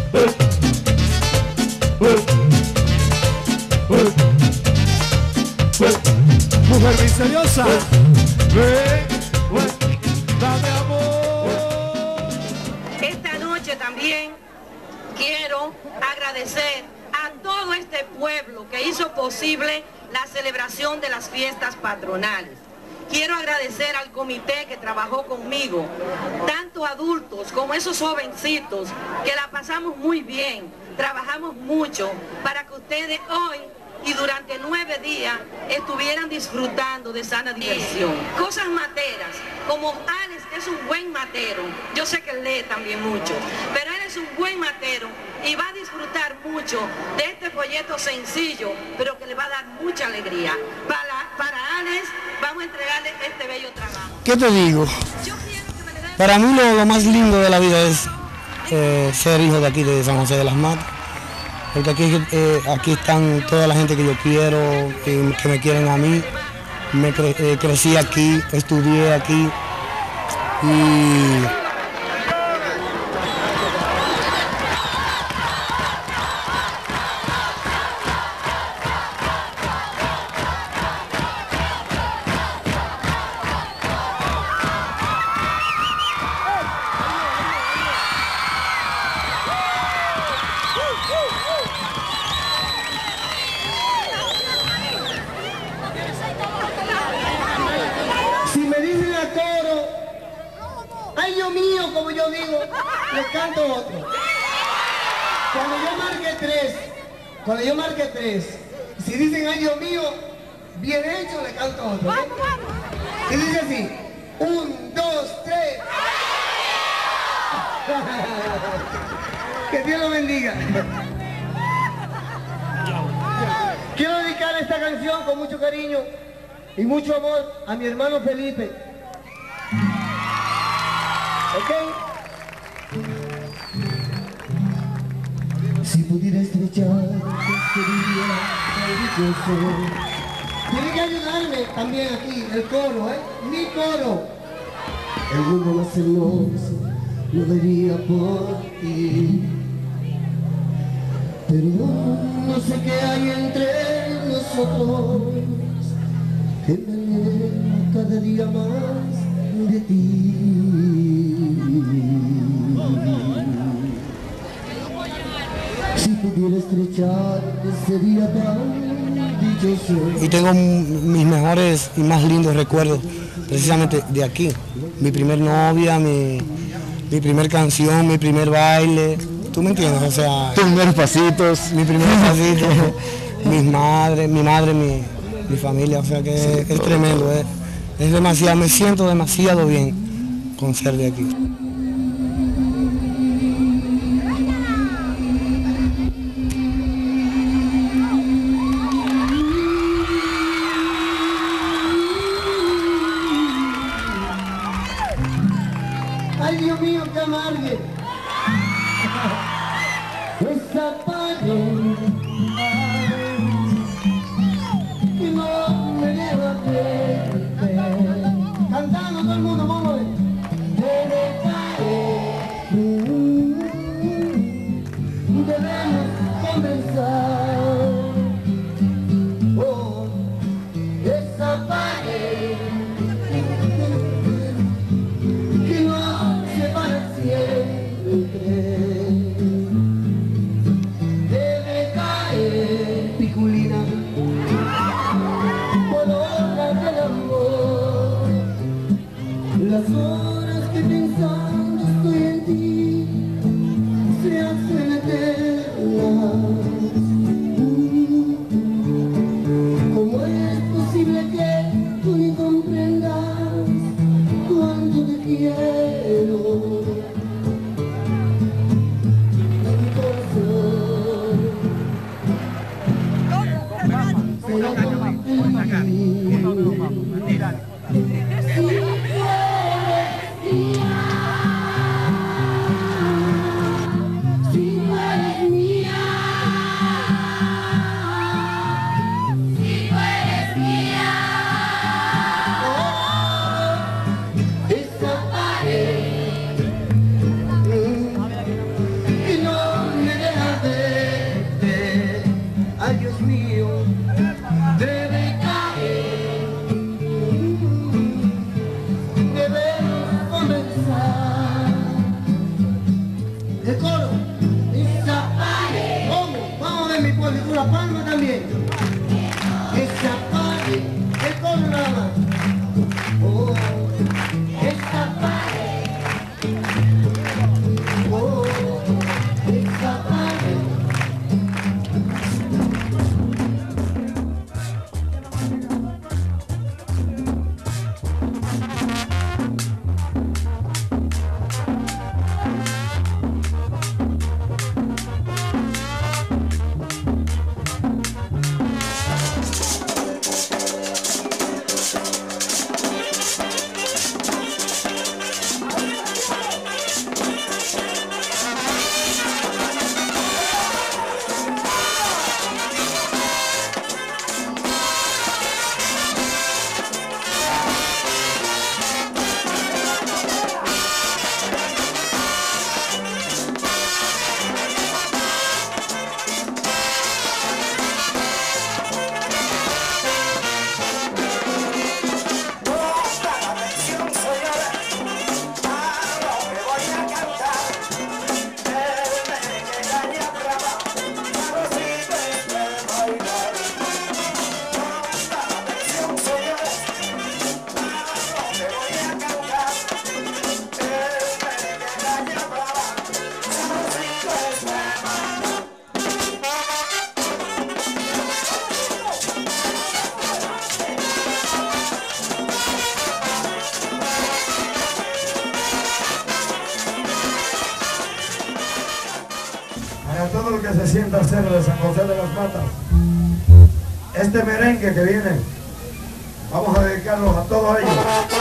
Mujer misteriosa, ven, dame amor. Esta noche también quiero agradecer a todo este pueblo que hizo posible la celebración de las fiestas patronales. Quiero agradecer al comité que trabajó conmigo, tanto adultos como esos jovencitos, que la pasamos muy bien, trabajamos mucho para que ustedes hoy y durante 9 días estuvieran disfrutando de sana diversión. Cosas materas, como Alex, que es un buen matero, yo sé que él lee también mucho, pero él es un buen matero y va a disfrutar mucho de este folleto sencillo, pero que le va a dar mucha alegría. Para Alex vamos a entregarle este bello trabajo. ¿Qué te digo? Para mí lo más lindo de la vida es ser hijo de aquí, de San José de las Matas. Porque aquí están toda la gente que yo quiero, que me quieren a mí. Crecí aquí, estudié aquí y si me dicen a coro, ay Dios mío, como yo digo, les canto otro. Cuando yo marque tres, si dicen ay Dios mío, bien hecho, le canto otro. Y dice así, 1, 2, 3. Que Dios lo bendiga. Quiero dedicar esta canción con mucho cariño y mucho amor a mi hermano Felipe. ¿Ok? Si pudiera estrecharte sería maravilloso. Tiene que ayudarme también aquí, el coro, mi coro. El mundo más hermoso lo daría por ti. Pero no sé qué hay entre nosotros que me aleja cada día más de ti. Si pudiera estrecharte sería tan dichoso. y tengo mis mejores y más lindos recuerdos precisamente de aquí. Mi primer novia, mi primer canción, mi primer baile. ¿Tú me entiendes? O sea, Tus primeros pasitos. mi primer pasito, mi madre, mi familia, o sea que es tremendo, es demasiado, me siento demasiado bien con ser de aquí. Ay Dios mío, que amargue. Esa pared que no me deja ver. Cantando todo el mundo, vamos a ver. El coro. Esa party. ¿Cómo? Vamos a ver mi pueblo y con la palma también. Esa party. El coro nada más. Oh, esa party. Oh, esa party. A todo el que se sienta cero de San José de las Matas, este merengue que viene, vamos a dedicarlos a todos ellos.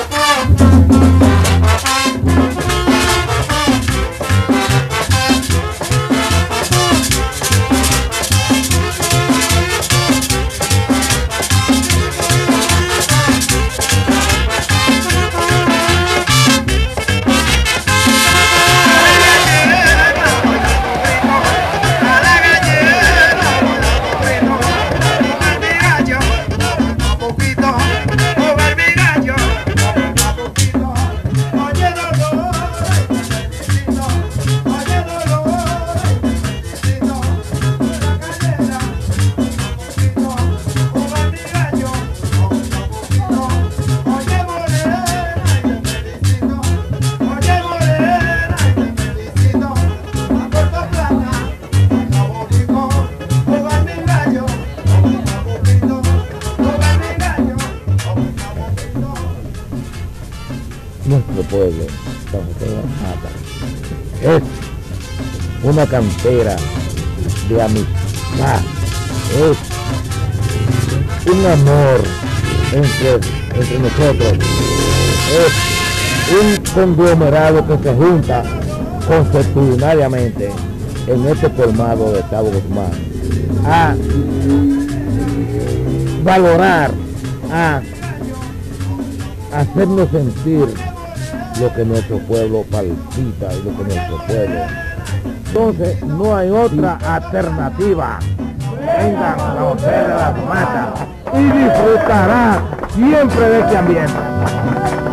Nuestro pueblo, San José de las Matas, es una cantera de amistad, es un amor entre nosotros, es un conglomerado que se junta consuetudinariamente en este colmado de Cabo Guzmán a valorar, a hacernos sentir lo que nuestro pueblo palpita y lo que nuestro pueblo. Entonces no hay otra alternativa. Vengan a José de las Matas y disfrutará siempre de este ambiente.